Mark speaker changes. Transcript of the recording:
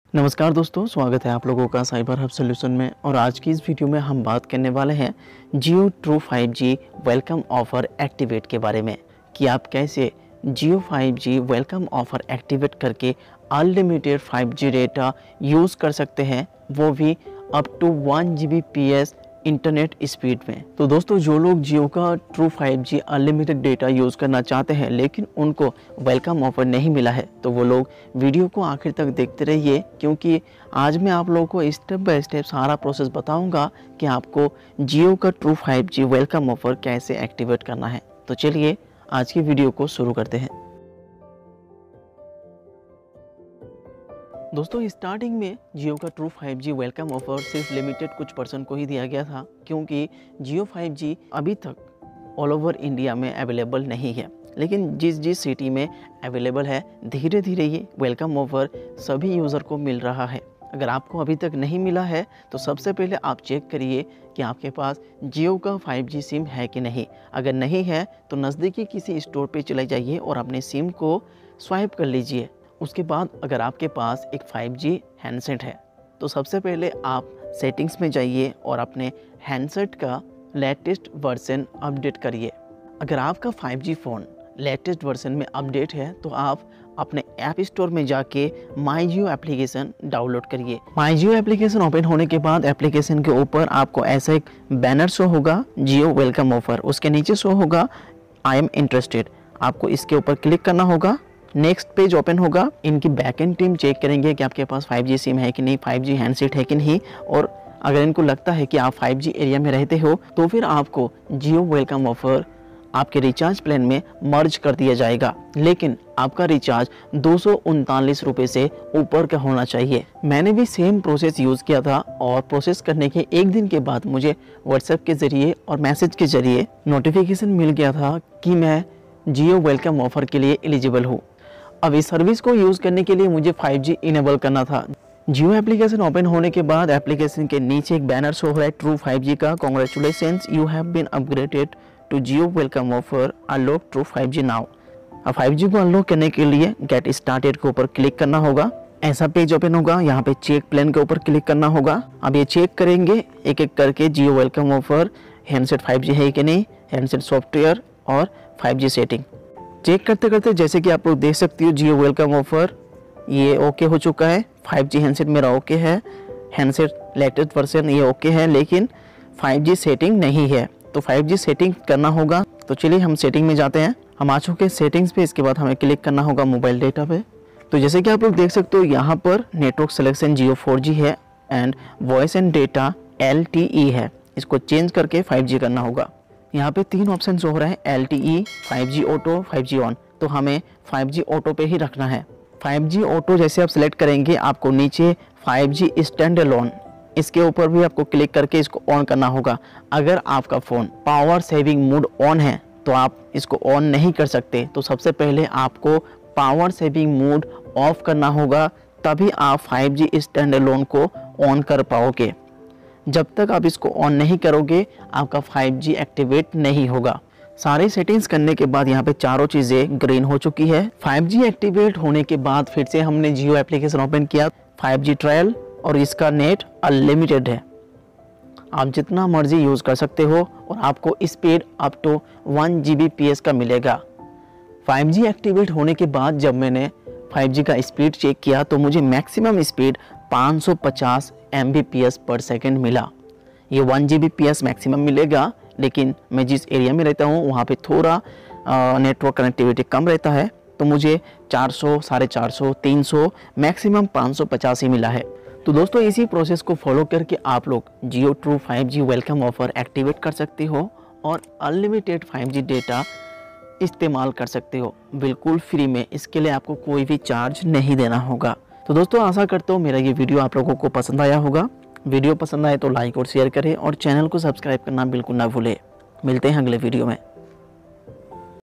Speaker 1: नमस्कार दोस्तों, स्वागत है आप लोगों का साइबर हब सॉल्यूशन में। और आज की इस वीडियो में हम बात करने वाले हैं Jio true 5G welcome offer activate के बारे में कि आप कैसे Jio 5G welcome offer activate करके अनलिमिटेड 5G डेटा यूज़ कर सकते हैं, वो भी up to 1 Gbps internet speed में। तो दोस्तों, जो लोग जियो का true 5G unlimited data use करना चाहते हैं लेकिन उनको वेलकम ऑफर नहीं मिला है, तो वो लोग वीडियो को आखिर तक देखते रहिए, क्योंकि आज मैं आप लोगों को स्टेप बाय स्टेप सारा प्रोसेस बताऊंगा कि आपको जियो का ट्रू 5G वेलकम ऑफर कैसे एक्टिवेट करना है। तो चलिए आज की वीडियो को शुरू करते हैं। दोस्तों, स्टार्टिंग में जियो का ट्रू 5G वेलकम ऑफर सिर्फ लिमिटेड कुछ पर्सन को ही दिया गया था, क्योंकि जियो 5G अभी तक ऑल ओवर इंडिया में अवेलेबल नहीं है। लेकिन जिस सिटी में अवेलेबल है, धीरे धीरे ये वेलकम ऑफर सभी यूज़र को मिल रहा है। अगर आपको अभी तक नहीं मिला है तो सबसे पहले आप चेक करिए कि आपके पास जियो का 5G सिम है कि नहीं। अगर नहीं है तो नज़दीकी किसी स्टोर पे चले जाइए और अपने सिम को स्वाइप कर लीजिए। उसके बाद अगर आपके पास एक 5G हैंडसेट है तो सबसे पहले आप सेटिंग्स में जाइए और अपने हैंडसेट का लेटेस्ट वर्जन अपडेट करिए। अगर आपका 5G फ़ोन लेटेस्ट वर्जन में अपडेट है तो आप अपने ऐप स्टोर में जाके माई जियो एप्लीकेशन डाउनलोड करिए। माई जियो एप्लीकेशन ओपन होने के बाद एप्लीकेशन के ऊपर आपको ऐसा एक बैनर शो होगा, जियो वेलकम ऑफर। उसके नीचे शो होगा आई एम इंटरेस्टेड। आपको इसके ऊपर क्लिक करना होगा। नेक्स्ट पेज ओपन होगा। इनकी बैकएंड टीम चेक करेंगे कि आपके पास 5G सिम है कि नहीं, 5G हैंडसेट है कि नहीं। और अगर इनको लगता है कि आप 5G एरिया में रहते हो तो फिर आपको जियो वेलकम ऑफर आपके रिचार्ज प्लान में मर्ज कर दिया जाएगा। लेकिन आपका रिचार्ज 239 रुपये से ऊपर का होना चाहिए। मैंने भी सेम प्रोसेस यूज़ किया था और प्रोसेस करने के एक दिन के बाद मुझे व्हाट्सएप के ज़रिए और मैसेज के ज़रिए नोटिफिकेशन मिल गया था कि मैं जियो वेलकम ऑफर के लिए एलिजिबल हूँ। अब इस सर्विस को यूज़ करने के लिए मुझे 5G इनेबल करना था। जियो एप्लीकेशन ओपन होने के बाद एप्लीकेशन के नीचे एक बैनर शो हो रहा है ट्रू 5G का। Congratulations, you have been upgraded to Jio welcome offer, unlock true 5G now. अब 5G को अनलॉक करने के लिए गेट स्टार्टेड के ऊपर क्लिक करना होगा। ऐसा पेज ओपन होगा। यहाँ पे चेक प्लान के ऊपर क्लिक करना होगा। अब ये चेक करेंगे एक एक करके जियो वेलकम ऑफर, हैंडसेट 5G है कि नहीं, हैंडसेट सॉफ्टवेयर और 5G सेटिंग। चेक करते करते जैसे कि आप लोग देख सकते हो, जियो वेलकम ऑफर ये ओके हो चुका है। 5G हैंडसेट मेरा ओके है, हैंडसेट लेटेस्ट वर्जन ये ओके है, लेकिन 5G सेटिंग नहीं है। तो 5G सेटिंग करना होगा। तो चलिए हम सेटिंग में जाते हैं। हम आ चुके हैं सेटिंग्स पे। इसके बाद हमें क्लिक करना होगा मोबाइल डेटा पे। तो जैसे कि आप लोग देख सकते हो, यहाँ पर नेटवर्क सिलेक्शन जियो 4G है and voice and data LTE है। इसको चेंज करके 5G करना होगा। यहाँ पे 3 ऑप्शन हो रहा है, LTE, 5G auto, 5G on. तो हमें 5G ऑटो पे ही रखना है। 5G ऑटो जैसे आप सिलेक्ट करेंगे, आपको नीचे 5G स्टैंड अलोन, इसके ऊपर भी आपको क्लिक करके इसको ऑन करना होगा। अगर आपका phone power saving mode on है तो आप इसको ऑन नहीं कर सकते। तो सबसे पहले आपको पावर सेविंग मोड ऑफ करना होगा, तभी आप 5G स्टैंड अलोन को ऑन कर पाओगे। जब तक आप इसको ऑन नहीं करोगे आपका 5G एक्टिवेट नहीं होगा। सारे सेटिंग्स करने के बाद यहाँ पे चारों चीज़ें ग्रीन हो चुकी है। 5G एक्टिवेट होने के बाद फिर से हमने जियो एप्लीकेशन ओपन किया। 5G ट्रायल और इसका नेट अनलिमिटेड है, आप जितना मर्जी यूज़ कर सकते हो और आपको स्पीड अप टू 1 Gbps का मिलेगा। 5G एक्टिवेट होने के बाद जब मैंने 5G का स्पीड चेक किया तो मुझे maximum speed 550 Mbps per second मिला। ये 1 Gbps मैक्सिमम मिलेगा, लेकिन मैं जिस एरिया में रहता हूँ वहाँ पे थोड़ा नेटवर्क कनेक्टिविटी कम रहता है, तो मुझे 400, 450, 300, मैक्सिमम 550 ही मिला है। तो दोस्तों, इसी प्रोसेस को फॉलो करके आप लोग Jio true 5G welcome offer activate कर सकते हो और अनलिमिटेड 5G डेटा इस्तेमाल कर सकते हो बिल्कुल फ्री में। इसके लिए आपको कोई भी चार्ज नहीं देना होगा। तो दोस्तों, आशा करता हूँ मेरा ये वीडियो आप लोगों को पसंद आया होगा। वीडियो पसंद आए तो लाइक और शेयर करें और चैनल को सब्सक्राइब करना बिल्कुल ना भूलें। मिलते हैं अगले वीडियो में।